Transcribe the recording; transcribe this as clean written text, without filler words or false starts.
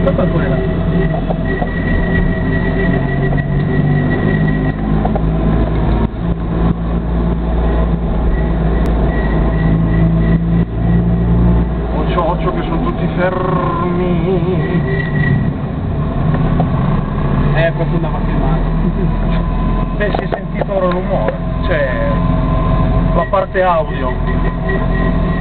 Questo ancora là. Occhio che sono tutti fermi. Qualcuno va filmato. Beh, si è sentito il rumore, cioè la parte audio.